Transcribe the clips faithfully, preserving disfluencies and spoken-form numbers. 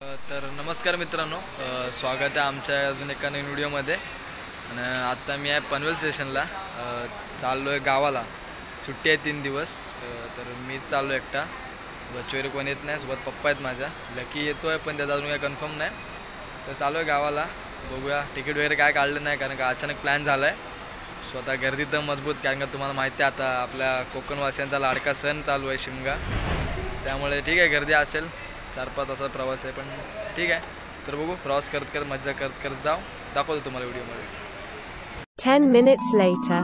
तर नमस्कार मित्रांनो, स्वागत आहे आमच्या अजून एका नवीन व्हिडिओमध्ये. आणि आता मी आहे पनवेल स्टेशनला, चाललो आहे गावाला. सुट्टी आहे तीन दिवस. तर मी चाललो एकटा, बच्चोरी कोण येत नाही, सोबत पप्पा आहेत माझ्या. लकी येतो आहे पण त्याचा अजून काही कन्फर्म नाही. तर चालू आहे गावाला, बघूया. तिकीट वगैरे काय काढलं नाही कारण का अचानक प्लॅन झाला आहे. स्वतः गर्दी तर मजबूत, कारण का तुम्हाला माहिती आहे आता आपल्या कोकणवासियांचा लाडका सण चालू आहे शिमगा. त्यामुळे ठीक आहे, गर्दी असेल. चार पाच तासाचा प्रवास आहे पण ठीक आहे. तर बघू, प्रवास करत करत मज्जा करत करत जाऊ. दाखवतो तुम्हाला व्हिडिओमध्ये. ten minutes later.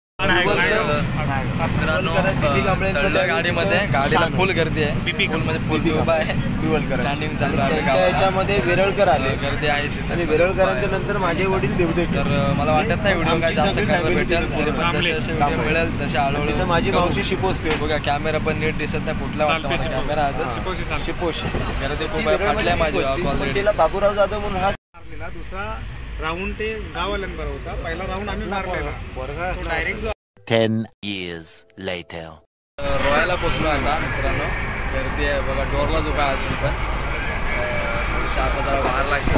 मित्रांनो, चढलो गाडीमध्ये. गाडीला फुल गर्दी आहे, फुल म्हणजे फुल उभा आहे. स्टँडिंग चालू आहे. त्याच्यामध्ये वेरळकर आले, गर्दी आहे आणि वेरळकरांच्या नंतर माझे वडील देवदेव. तर मला वाटत नाही व्हिडिओ काय जास्त करायला भेटेल, तरी पण जसे जसे व्हिडिओ मिळेल तसे हळूहळू. माझी मावशी शिपोसकर. बघा, कॅमेरा पण नीट दिसत नाही, कुठला वाटतं कॅमेरा आता. शिपोश गर्दी खूप आहे. फाटल्या माझी ऑलरेडी बाबूराव जाधव म्हणून हा दुसरा राऊंड ते गावाल्यांबरोबर होता. पहिला राऊंड आम्ही मारलेला डायरेक्ट. Ten years later. रोयाला पोचलो आता मित्रांनो. गर्दी आहे बघा, डोरला जो काय अजून पण थोडीशी आता जरा बाहेर लागते.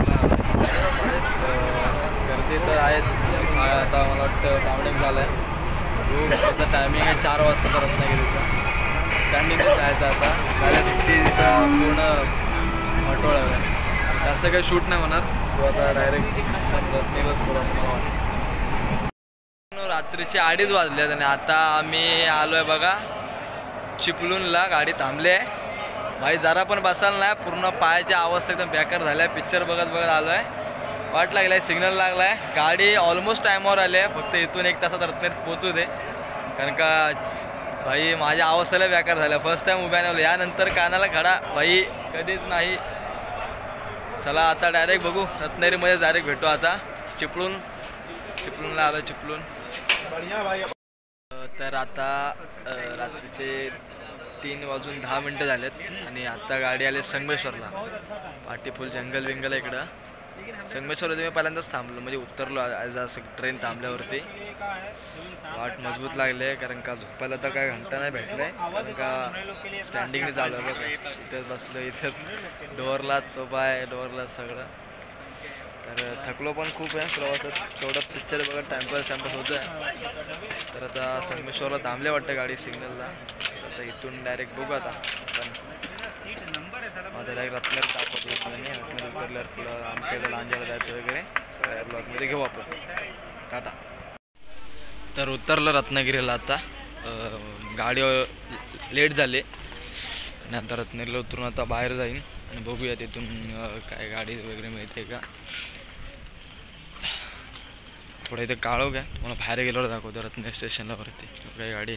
गर्दी तर आहेच. आता मला वाटतं पावणे झालं आहे. त्याचा टायमिंग आहे चार वाजता रत्नागिरीचा. स्टँडिंगच जायचं आता. गाड्या सुट्टी पूर्ण मटोळ्यावर आहे. जास्त काही शूट नाही होणार. तो आता डायरेक्ट रत्नागिरीलाच करू असं मला वाटतं. रात्रीचे अडीच वाजलेत आणि आता आम्ही आलो आहे बघा चिपळूणला. गाडी थांबली आहे. भाई जरा पण बसायला नाही, पूर्ण पायाची अवस्था एकदम बेकार झाली आहे. पिक्चर बघत बघत आलो आहे. वाट लागला आहे, सिग्नल लागला आहे. गाडी ऑलमोस्ट टायमावर आली आहे. फक्त इथून एक तासात रत्नागिरीत पोचू दे, कारण का भाई माझ्या अवस्थेला बेकार झाल्या. फर्स्ट टाईम उभ्या नाही, यानंतर कानाला खडा भाई कधीच नाही. चला आता डायरेक्ट बघू, रत्नागिरीमध्ये डायरेक्ट भेटू आता. चिपळूण चिपळूणला आलो. चिपळूण तर आता रात्रीचे तीन वाजून दहा मिनटं झालेत आणि आता गाडी आली संगमेश्वरला. पाठी फुल जंगल विंगल आहे इकडं. संगमेश्वरला मी पहिल्यांदाच थांबलो, म्हणजे उतरलो आज असं ट्रेन थांबल्यावरती. वाट मजबूत लागली आहे, कारण का झोपायला तर काय घंटा नाही भेटलं आहे, कारण का स्टँडिंगने चालू आहे बघा. इथेच बसलो, इथेच डोअरलाच सोफा आहे, डोअरलाच सगळं. तर थकलो पण खूप आहे प्रवासात. तेवढं पिक्चर बघा, टाइमपास टाइमपास होतं आहे. तर आता संगमेश्वरला थांबले वाटतं गाडी सिग्नलला. आता इथून डायरेक्ट बघू आता पण आता डायरेक्ट रत्नागिरी दाखवतो. रत्नागिरी उतरल्यावर पुढं आमच्याकडे लांजाला जायचं वगैरे सगळ्या ब्लॉकमध्ये घेऊ आपण. टाटा. तर उतरलं रत्नागिरीला आता. गाडी लेट झाली आणि आता रत्नागिरीला उतरून आता बाहेर जाईन आणि बघूया तिथून काय गाडी वगैरे मिळते का. थोडं इथे काळोख आहे, तुम्हाला बाहेर गेल्यावर दाखवतो रत्नागिरी स्टेशनला वरती काही गाडी.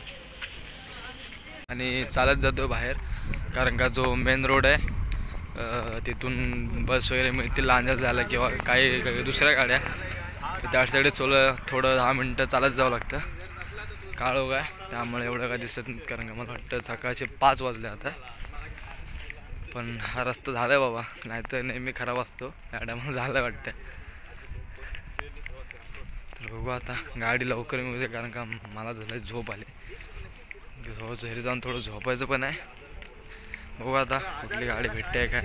आणि चालत जातो बाहेर, कारण का जो मेन रोड आहे तिथून बस वगैरे मिळतील लांजा झाला किंवा काही दुसऱ्या गाड्या, तर त्यासाठी सोलं थोडं दहा मिनटं चालत जावं लागतं. काळोख आहे त्यामुळे एवढं काय दिसत नाही, कारण का मला वाटतं सकाळचे पाच वाजले आता. पण हा रस्ता झाला आहे बाबा, नाहीतर नेहमी खराब असतो. या टायमाला झाला आहे वाटतं. तर बघू आता, गाडी लवकर मिळते कारण का मला झालं झोप आली. झोपायचं घरी जाऊन थोडं झोपायचं पण आहे. बघू आता कुठली गाडी भेटते काय.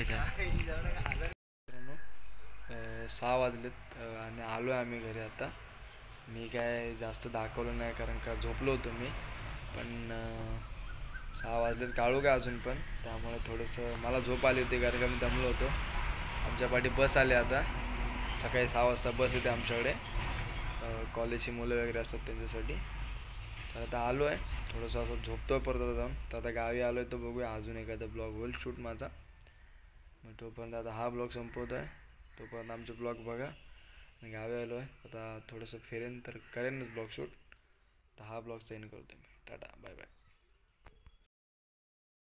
सहा वाजलेत आणि आलो आहे आम्ही घरी आता. मी काय जास्त दाखवलं नाही कारण का झोपलो होतो मी. पण सहा वाजलेत, काळू काय अजून पण, त्यामुळे थोडंसं मला झोप आली होती कारण का मी दमलो होतो. आमच्या पाठी बस आली आता. सकाळी सहा वाजता बस येते आमच्याकडे, कॉलेजची मुलं वगैरे असतात त्यांच्यासाठी. तर आता आलो आहे, थोडंसं असं झोपतो आहे परत जाऊन. तर आता गावी आलो आहे, तर बघूया अजून एखादा ब्लॉग होईल शूट माझा. मग तोपर्यंत आता हा ब्लॉग संपवतो आहे. तोपर्यंत आमचे ब्लॉग बघा. मी गावी आलो आहे, आता थोडंसं फिरेन तर करेनच ब्लॉग शूट. तर हा ब्लॉग सेंड करतो मी. Tata, bye bye.